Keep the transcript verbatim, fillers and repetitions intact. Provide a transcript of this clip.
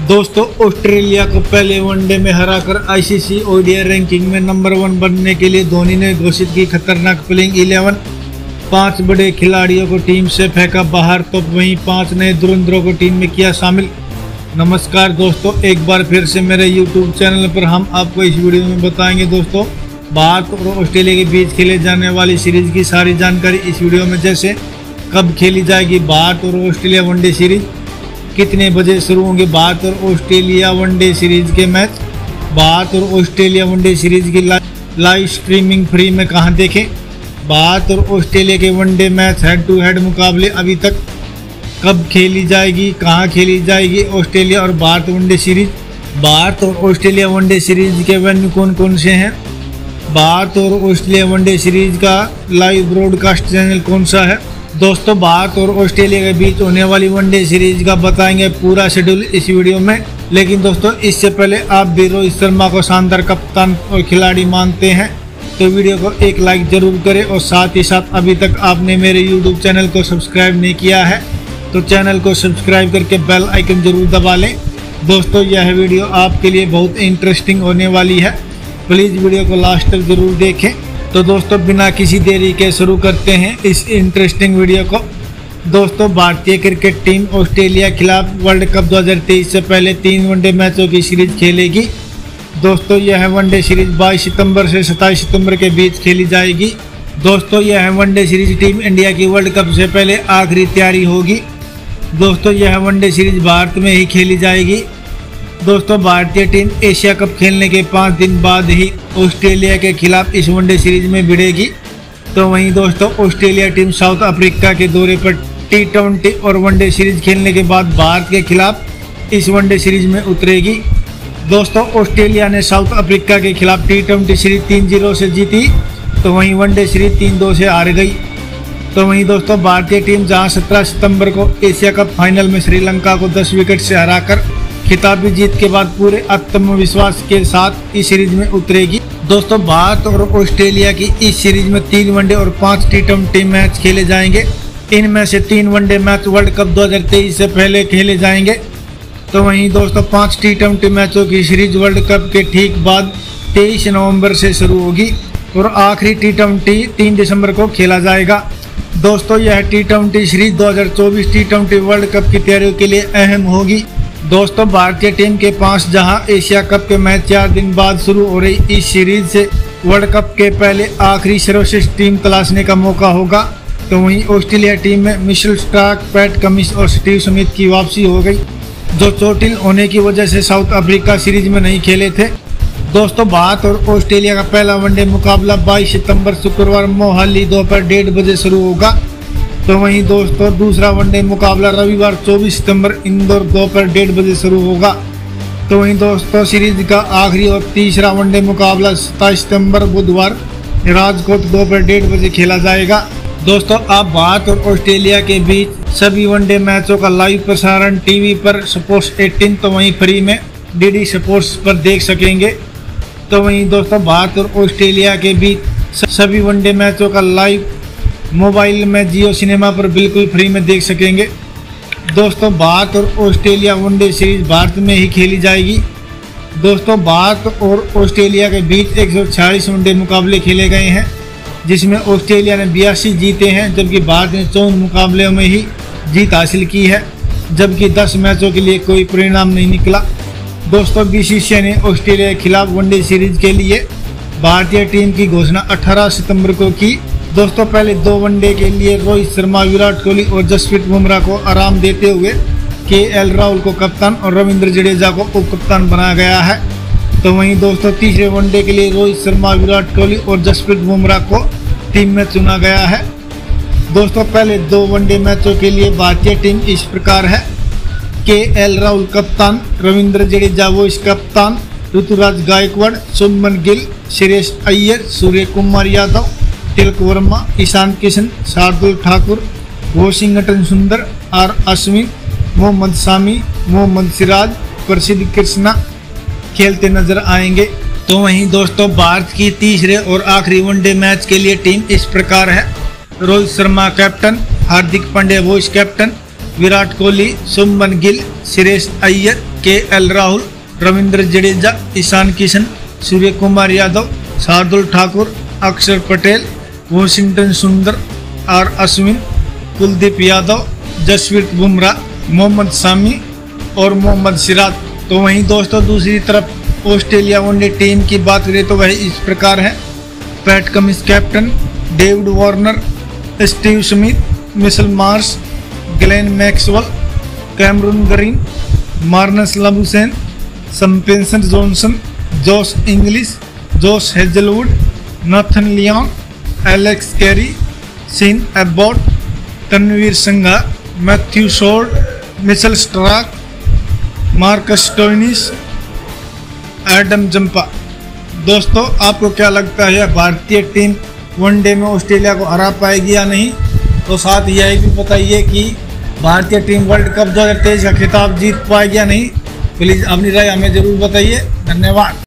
दोस्तों, ऑस्ट्रेलिया को पहले वनडे में हराकर आईसीसी ओडीआई रैंकिंग में नंबर वन बनने के लिए धोनी ने घोषित की खतरनाक प्लेइंग इलेवन। पांच बड़े खिलाड़ियों को टीम से फेंका बाहर, तो वहीं पांच नए धुरंधरों को टीम में किया शामिल। नमस्कार दोस्तों, एक बार फिर से मेरे यूट्यूब चैनल पर हम आपको इस वीडियो में बताएंगे दोस्तों भारत और ऑस्ट्रेलिया के बीच खेले जाने वाली सीरीज की सारी जानकारी इस वीडियो में। जैसे कब खेली जाएगी भारत और ऑस्ट्रेलिया वनडे सीरीज, कितने बजे शुरू होंगे भारत और ऑस्ट्रेलिया वनडे सीरीज के मैच, भारत और ऑस्ट्रेलिया वनडे सीरीज की लाइव स्ट्रीमिंग फ्री में कहां देखें, भारत और ऑस्ट्रेलिया के one day match head to head मुकाबले अभी तक कब खेली जाएगी, कहां खेली जाएगी ऑस्ट्रेलिया और भारत वनडे सीरीज, भारत और ऑस्ट्रेलिया वनडे सीरीज के वेन्यू कौन कौन से हैं, भारत और ऑस्ट्रेलिया वनडे सीरीज का लाइव ब्रॉडकास्ट चैनल कौन सा है। दोस्तों, भारत और ऑस्ट्रेलिया के बीच होने वाली वनडे सीरीज का बताएंगे पूरा शेड्यूल इस वीडियो में। लेकिन दोस्तों, इससे पहले आप भी रोहित शर्मा को शानदार कप्तान और खिलाड़ी मानते हैं तो वीडियो को एक लाइक जरूर करें, और साथ ही साथ अभी तक आपने मेरे यूट्यूब चैनल को सब्सक्राइब नहीं किया है तो चैनल को सब्सक्राइब करके बेल आइकन जरूर दबा लें। दोस्तों, यह वीडियो आपके लिए बहुत इंटरेस्टिंग होने वाली है, प्लीज़ वीडियो को लास्ट तक जरूर देखें। तो दोस्तों, बिना किसी देरी के शुरू करते हैं इस इंटरेस्टिंग वीडियो को। दोस्तों, भारतीय क्रिकेट टीम ऑस्ट्रेलिया खिलाफ वर्ल्ड कप दो हज़ार तेईस से पहले तीन वनडे मैचों की सीरीज खेलेगी। दोस्तों, यह वनडे सीरीज बाईस सितंबर से सत्ताईस सितंबर के बीच खेली जाएगी। दोस्तों, यह वनडे सीरीज टीम इंडिया की वर्ल्ड कप से पहले आखिरी तैयारी होगी। दोस्तों, यह वनडे सीरीज भारत में ही खेली जाएगी। दोस्तों, भारतीय टीम एशिया कप खेलने के पाँच दिन बाद ही ऑस्ट्रेलिया के खिलाफ इस वनडे सीरीज में भिड़ेगी। तो वहीं दोस्तों, ऑस्ट्रेलिया टीम साउथ अफ्रीका के दौरे पर टी ट्वेंटी और वनडे सीरीज खेलने के बाद भारत के खिलाफ इस वनडे सीरीज में उतरेगी। दोस्तों, ऑस्ट्रेलिया ने साउथ अफ्रीका के खिलाफ टी ट्वेंटी सीरीज तीन जीरो से जीती, तो वहीं वनडे सीरीज तीन दो से हार गई। तो वहीं दोस्तों, भारतीय टीम जहां सत्रह सितंबर को एशिया कप फाइनल में श्रीलंका को दस विकेट से हराकर खिताबी जीत के बाद पूरे आत्मविश्वास के साथ इस सीरीज में उतरेगी। दोस्तों, भारत और ऑस्ट्रेलिया की इस सीरीज में तीन वनडे और पांच टी ट्वेंटी मैच खेले जाएंगे। इनमें से तीन वनडे मैच वर्ल्ड कप दो हज़ार तेईस से पहले खेले जाएंगे। तो वहीं दोस्तों, पांच टी ट्वेंटी मैचों की सीरीज वर्ल्ड कप के ठीक बाद तेईस नवंबर से शुरू होगी और आखिरी टी ट्वेंटी तीन दिसंबर को खेला जाएगा। दोस्तों, यह टी ट्वेंटी सीरीज दो हज़ार चौबीस टी ट्वेंटी वर्ल्ड कप की तैयारियों के लिए अहम होगी। दोस्तों, भारतीय टीम के पास जहां एशिया कप के मैच चार दिन बाद शुरू हो रही इस सीरीज से वर्ल्ड कप के पहले आखिरी सर्वश्रेष्ठ टीम तलाशने का मौका होगा। तो वहीं ऑस्ट्रेलिया टीम में मिशेल स्टार्क, पैट कमिंस और स्टीव स्मिथ की वापसी हो गई, जो चोटिल होने की वजह से साउथ अफ्रीका सीरीज में नहीं खेले थे। दोस्तों, भारत और ऑस्ट्रेलिया का पहला वनडे मुकाबला बाईस सितंबर शुक्रवार मोहाली दोपहर डेढ़ बजे शुरू होगा। तो वहीं दोस्तों, दूसरा वनडे मुकाबला रविवार चौबीस सितंबर इंदौर दोपहर डेढ़ बजे शुरू होगा। तो वहीं दोस्तों, सीरीज का आखिरी और तीसरा वनडे मुकाबला सत्ताईस सितंबर बुधवार राजकोट दोपहर डेढ़ बजे खेला जाएगा। दोस्तों, आप भारत और ऑस्ट्रेलिया के बीच सभी वनडे मैचों का लाइव प्रसारण टीवी पर स्पोर्ट्स अठारह तो वहीं फ्री में डीडी स्पोर्ट्स पर देख सकेंगे। तो वहीं दोस्तों, भारत और ऑस्ट्रेलिया के बीच सभी वनडे मैचों का लाइव मोबाइल में जियो सिनेमा पर बिल्कुल फ्री में देख सकेंगे। दोस्तों, भारत और ऑस्ट्रेलिया वनडे सीरीज भारत में ही खेली जाएगी। दोस्तों, भारत और ऑस्ट्रेलिया के बीच एक सौ छियालीस वनडे मुकाबले खेले गए हैं, जिसमें ऑस्ट्रेलिया ने बयासी जीते हैं, जबकि भारत ने चौवन मुकाबलों में ही जीत हासिल की है, जबकि दस मैचों के लिए कोई परिणाम नहीं निकला। दोस्तों, बीसीसीआई ने ऑस्ट्रेलिया के खिलाफ वनडे सीरीज के लिए भारतीय टीम की घोषणा अठारह सितंबर को की। दोस्तों, पहले दो वनडे के लिए रोहित शर्मा, विराट कोहली और जसप्रीत बुमराह को आराम देते हुए के एल राहुल को कप्तान और रविंद्र जडेजा को उप कप्तान बनाया गया है। तो वहीं दोस्तों, तीसरे वनडे के लिए रोहित शर्मा, विराट कोहली और जसप्रीत बुमराह को टीम में चुना गया है। दोस्तों, पहले दो वनडे मैचों के लिए भारतीय टीम इस प्रकार है: के एल राहुल कप्तान, रविंद्र जडेजा वाइस कप्तान, ऋतुराज गायकवाड़, शुभमन गिल, श्रेयस अय्यर, सूर्य कुमार यादव, तिलक वर्मा, ईशान किशन, शार्दुल ठाकुर, वॉशिंगटन सुंदर, आर अश्विन, मोहम्मद शामी, मोहम्मद सिराज, प्रसिद्ध कृष्णा खेलते नजर आएंगे। तो वहीं दोस्तों, भारत की तीसरे और आखिरी वनडे मैच के लिए टीम इस प्रकार है: Rohit Sharma captain, Hardik Pandya vice captain, Virat Kohli, Shubman Gill, Shreyas Iyer, K L Rahul, Ravindra Jadeja, Ishan Kishan, Surya Kumar Yadav, Shardul Thakur, Axar Patel, Washington Sundar, R Ashwin, Kuldeep Yadav, Jasprit Bumrah, Mohammed Shami और मोहम्मद सिराज। तो वहीं दोस्तों दूसरी तरफ ऑस्ट्रेलिया वनडे टीम की बात करें तो वह इस प्रकार है। Pat Cummins captain, David Warner, Steve Smith, Mitchell Marsh, Glenn Maxwell, Cameron Green, Marnus Labuschagne, Spencer Johnson, Josh Inglis, Josh Hazlewood, Nathan Lyon, Alex Carey, Sean Abbott, Tanveer Sangha, Matthew Short, Mitchell Starc, Marcus Stoinis, Adam Zampa. दोस्तों आपको क्या लगता है भारतीय team one day में Australia को हरा पाएगी या नहीं? तो साथ यह भी बताइए कि भारतीय टीम वर्ल्ड कप दो हज़ार तेईस का खिताब जीत पाएगी या नहीं? प्लीज़ अपनी राय हमें ज़रूर बताइए। धन्यवाद।